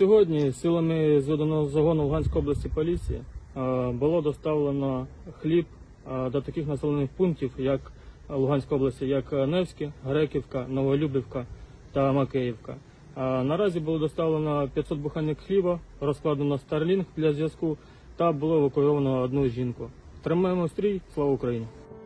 Сьогодні силами зведеного загону Луганської області поліції було доставлено хліб до таких населених пунктів, як Луганської області, як Невське, Греківка, Новолюбівка та Макеївка. Наразі було доставлено 500 буханок хліба, розкладено Starlink для зв'язку та було евакуйовано одну жінку. Тримаємо стрій, слава Україні!